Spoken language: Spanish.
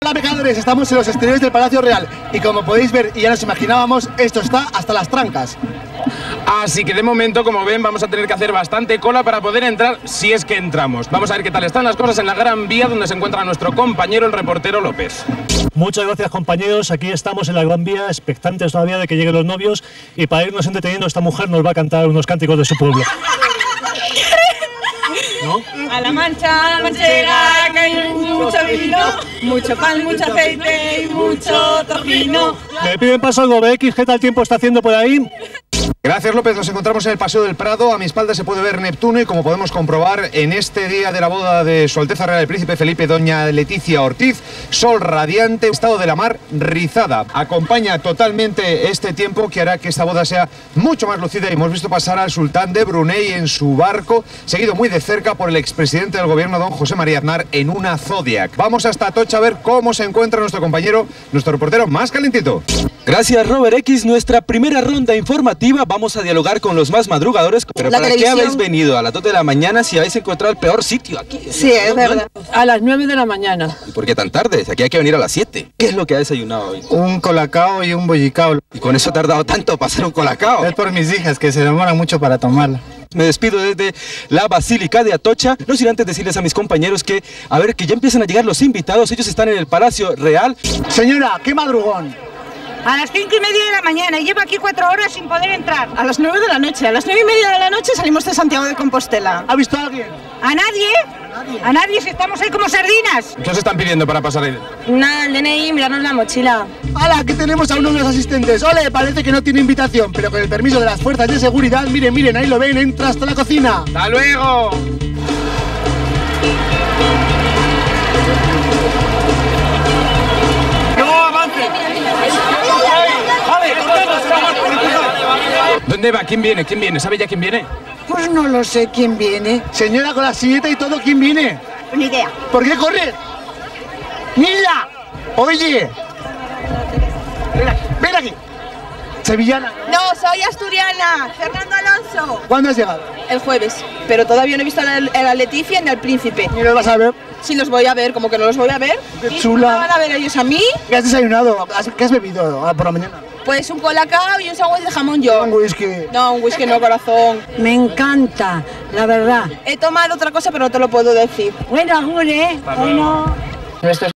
Hola pecadores, estamos en los exteriores del Palacio Real y como podéis ver y ya nos imaginábamos, esto está hasta las trancas. Así que de momento, como ven, vamos a tener que hacer bastante cola para poder entrar, si es que entramos. Vamos a ver qué tal están las cosas en la Gran Vía, donde se encuentra nuestro compañero, el reportero López. Muchas gracias, compañeros. Aquí estamos en la Gran Vía, expectantes todavía de que lleguen los novios, y para irnos entreteniendo esta mujer nos va a cantar unos cánticos de su pueblo. ¿No? A la manchega, que hay mucho vino, mucho pan, mucho aceite y mucho tocino. Me piden paso algo, BX, ¿qué tal tiempo está haciendo por ahí? Gracias, López. Nos encontramos en el Paseo del Prado. A mi espalda se puede ver Neptuno y, como podemos comprobar, en este día de la boda de Su Alteza Real el Príncipe Felipe, doña Leticia Ortiz, sol radiante, estado de la mar rizada. Acompaña totalmente este tiempo que hará que esta boda sea mucho más lucida. Hemos visto pasar al sultán de Brunei en su barco, seguido muy de cerca por el expresidente del gobierno, don José María Aznar, en una Zodiac. Vamos hasta Atocha a ver cómo se encuentra nuestro compañero, nuestro reportero más calentito. Gracias, Robert X. Nuestra primera ronda informativa. Vamos a dialogar con los más madrugadores. Pero ¿para qué habéis venido a las 2 de la mañana si habéis encontrado el peor sitio aquí? Sí, es verdad. A las 9 de la mañana. ¿Y por qué tan tarde? Aquí hay que venir a las 7. ¿Qué es lo que ha desayunado hoy? Un colacao y un bollicao. ¿Y con eso ha tardado tanto para hacer un colacao? Es por mis hijas, que se demoran mucho para tomarla. Me despido desde la Basílica de Atocha. No sin antes decirles a mis compañeros que, a ver, que ya empiezan a llegar los invitados. Ellos están en el Palacio Real. Señora, qué madrugón. A las 5:30 de la mañana y llevo aquí 4 horas sin poder entrar. A las 9 de la noche. A las 9:30 de la noche salimos de Santiago de Compostela. ¿Ha visto a alguien? ¿A nadie? ¿A nadie? Si estamos ahí como sardinas. ¿Qué os están pidiendo para pasar ahí? Nada, el DNI, mirarnos la mochila. ¡Hala! Que tenemos a uno de los asistentes. ¡Ole! Parece que no tiene invitación, pero con el permiso de las fuerzas de seguridad, miren, miren, ahí lo ven, entra hasta la cocina. ¡Hasta luego! ¿Dónde va? ¿Quién viene? ¿Quién viene? ¿Sabe ya quién viene? Pues no lo sé quién viene. Señora, con la silleta y todo, ¿quién viene? Ni idea. ¿Por qué corre? ¡Mira! Oye. Ven aquí. Sevillana. No, soy asturiana. Fernando Alonso. ¿Cuándo has llegado? El jueves. Pero todavía no he visto a la Leticia ni al príncipe. ¿Y los vas a ver? Sí, los voy a ver. ¿Cómo que no los voy a ver? ¡Qué chula! ¿Me van a ver ellos a mí? ¿Qué has desayunado? ¿Qué has bebido por la mañana? Pues un colacao y un sándwich de jamón yo. Un whisky. No, un whisky no, corazón. Me encanta, la verdad. He tomado otra cosa, pero no te lo puedo decir. Bueno, Jure, bueno.